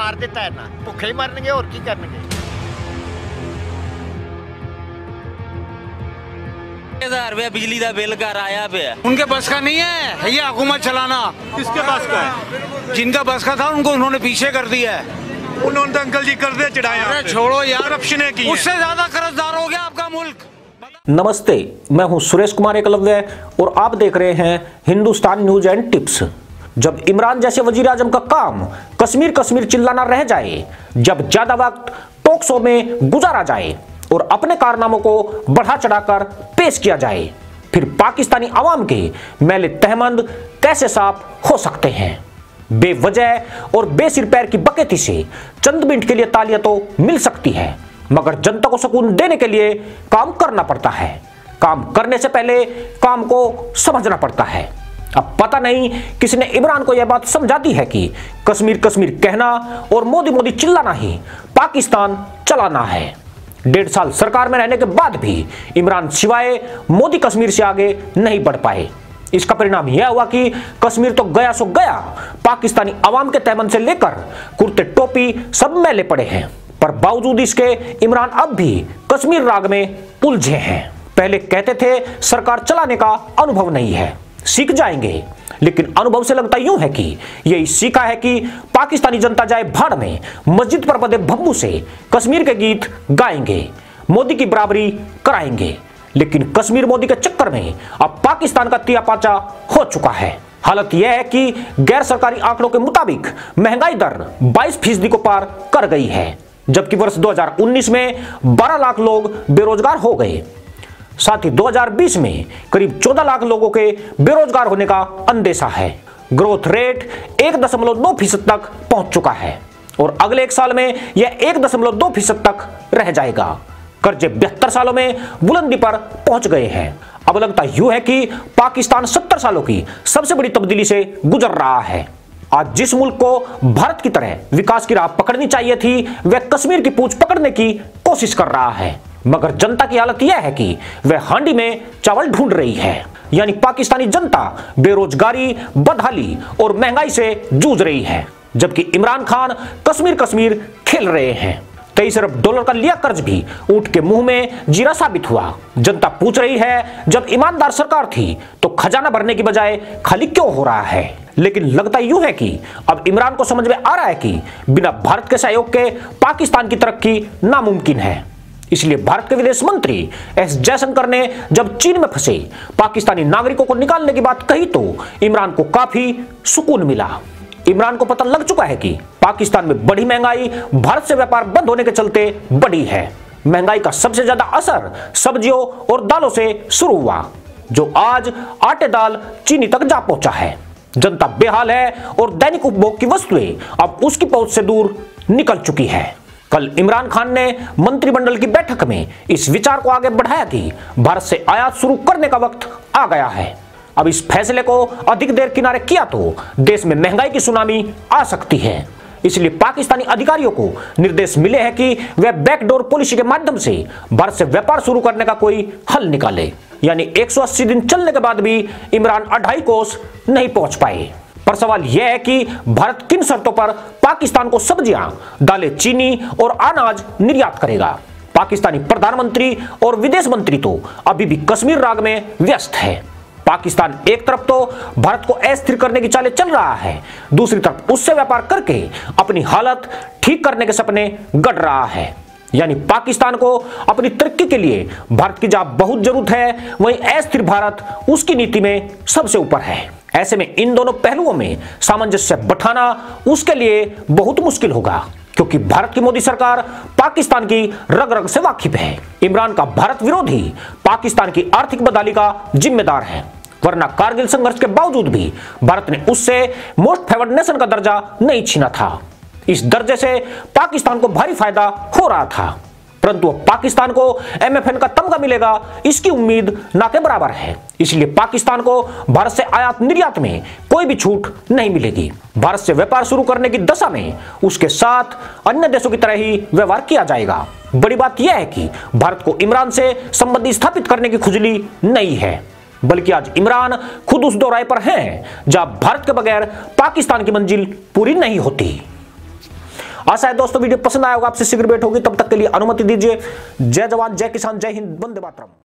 मार दिता है ना, भुखे ही मरनगे और की करनगे। 1000 रुपया बिजली का बिल कराया पे उनके बस का नहीं है ये हुकूमत चलाना। किसके बस का है? जिनका बस का था उनको उन्होंने पीछे कर दिया है। उन्होंने तो अंकल जी कर्जे चढ़ाए। अरे छोड़ो यार, करप्शन की उससे ज्यादा कर्जदार हो गया आपका मुल्क। नमस्ते, मैं हूं सुरेश कुमार एकलव्य और आप देख रहे हैं हिंदुस्तान न्यूज एंड टिप्स। जब इमरान जैसे वजीर आजम का काम कश्मीर कश्मीर चिल्लाना रह जाए, जब ज्यादा वक्त टॉक शो में गुजारा जाए और अपने कारनामों को बढ़ा चढ़ाकर पेश किया जाए, फिर पाकिस्तानी अवाम के मैले तहमंद कैसे साफ हो सकते हैं। बेवजह और बेसिर पैर की बकैती से चंद मिनट के लिए तालियां तो मिल सकती है, मगर जनता को सुकून देने के लिए काम करना पड़ता है। काम करने से पहले काम को समझना पड़ता है। अब पता नहीं किसने इमरान को यह बात समझा दी है कि कश्मीर कश्मीर कहना और मोदी मोदी चिल्लाना ही पाकिस्तान चलाना है। 1.5 साल सरकार में रहने के बाद भी इमरान सिवाय मोदी कश्मीर से आगे नहीं बढ़ पाए। इसका परिणाम यह हुआ कि कश्मीर तो गया सो गया, पाकिस्तानी अवाम के तहमंद से लेकर कुर्ते टोपी सब मैले पड़े हैं। पर बावजूद इसके इमरान अब भी कश्मीर राग में उलझे हैं। पहले कहते थे सरकार चलाने का अनुभव नहीं है, सीख जाएंगे, लेकिन अनुभव से लगता यूं है कि यही सीखा है कि पाकिस्तानी जनता जाए भाड़ में, मस्जिद पर बंधे भब्बू से कश्मीर के गीत गाएंगे, मोदी की बराबरी कराएंगे। लेकिन कश्मीर मोदी के चक्कर में अब पाकिस्तान का तियापाचा हो चुका है। हालत यह है कि गैर सरकारी आंकड़ों के मुताबिक महंगाई दर 22% को पार कर गई है, जबकि वर्ष 2019 में 12 लाख लोग बेरोजगार हो गए। साथ ही 2020 में करीब 14 लाख लोगों के बेरोजगार होने का अंदेशा है। ग्रोथ रेट 1.9% तक पहुंच चुका है और अगले 1 साल में यह 1.2% तक रह जाएगा। कर्जे 72 सालों में बुलंदी पर पहुंच गए हैं। अब लगता यूं है कि पाकिस्तान 70 सालों की सबसे बड़ी तब्दीली से गुजर रहा है। आज जिस मुल्क को भारत की तरह विकास की राह पकड़नी चाहिए थी, वह कश्मीर की पूंछ पकड़ने की कोशिश कर रहा है, मगर जनता की हालत यह है कि वह हांडी में चावल ढूंढ रही है। यानी पाकिस्तानी जनता बेरोजगारी, बदहाली और महंगाई से जूझ रही है, जबकि इमरान खान कश्मीर कश्मीर खेल रहे हैं। 23 अरब डॉलर का लिया कर्ज भी ऊंट के मुंह में जीरा साबित हुआ। जनता पूछ रही है, जब ईमानदार सरकार थी तो खजाना भरने की बजाय खाली क्यों हो रहा है। लेकिन लगता यूं है कि अब इमरान को समझ में आ रहा है कि बिना भारत के सहयोग के पाकिस्तान की तरक्की नामुमकिन है। इसलिए भारत के विदेश मंत्री एस जयशंकर ने जब चीन में फंसे पाकिस्तानी नागरिकों को निकालने की बात कही तो इमरान को काफी सुकून मिला। इमरान को पता लग चुका है कि पाकिस्तान में बढ़ी महंगाई भारत से व्यापार बंद होने के चलते बढ़ी है। महंगाई का सबसे ज्यादा असर सब्जियों और दालों से शुरू हुआ, जो आज आटे दाल चीनी तक जा पहुंचा है। जनता बेहाल है और दैनिक उपभोग की वस्तुएं अब उसकी पहुंच से दूर निकल चुकी है। कल इमरान खान ने मंत्रिमंडल की बैठक में इस विचार को आगे बढ़ाया कि भारत से आयात शुरू करने का वक्त आ गया है। अब इस फैसले को अधिक देर किनारे किया तो देश में महंगाई की सुनामी आ सकती है। इसलिए पाकिस्तानी अधिकारियों को निर्देश मिले हैं कि वे बैकडोर पॉलिसी के माध्यम से भारत से व्यापार शुरू करने का कोई हल निकाले। यानी 180 दिन चलने के बाद भी इमरान 2.5 कोस नहीं पहुंच पाए। पर सवाल यह है कि भारत किन शर्तों पर पाकिस्तान को सब्जियां, दालें, चीनी और अनाज निर्यात करेगा। पाकिस्तानी प्रधानमंत्री और विदेश मंत्री तो अभी भी कश्मीर राग में व्यस्त है। पाकिस्तान एक तरफ तो भारत को अस्थिर करने की चालें चल रहा है, दूसरी तरफ उससे व्यापार करके अपनी हालत ठीक करने के सपने गढ़ रहा है। यानी पाकिस्तान को अपनी तरक्की के लिए भारत की जहां बहुत जरूरत है, वहीं अस्थिर भारत उसकी नीति में सबसे ऊपर है। ऐसे में इन दोनों पहलुओं में सामंजस्य बैठाना उसके लिए बहुत मुश्किल होगा, क्योंकि भारत की मोदी सरकार पाकिस्तान की रग रग से वाकिफ है। इमरान का भारत विरोधी पाकिस्तान की आर्थिक बदहाली का जिम्मेदार है, वरना कारगिल संघर्ष के बावजूद भी भारत ने उससे मोस्ट फेवर्ड नेशन का दर्जा नहीं छीना था। इस दर्जे से पाकिस्तान को भारी फायदा हो रहा था, परंतु पाकिस्तान को MFN का तमगा मिलेगा इसकी उम्मीद ना के बराबर है। इसलिए पाकिस्तान को भारत से आयात निर्यात में कोई भी छूट नहीं मिलेगी। भारत से व्यापार शुरू करने की दशा में उसके साथ अन्य देशों की तरह ही व्यवहार किया जाएगा। बड़ी बात यह है कि भारत को इमरान से संबंध स्थापित करने की खुजली नहीं है, बल्कि आज इमरान खुद उस दौराहे पर हैं जहां भारत के बगैर पाकिस्तान की मंजिल पूरी नहीं होती। आशा है दोस्तों वीडियो पसंद आया होगा, आपसे शीघ्र भेंट होगी, तब तक के लिए अनुमति दीजिए। जय जवान जय किसान जय हिंद, वंदे मातरम।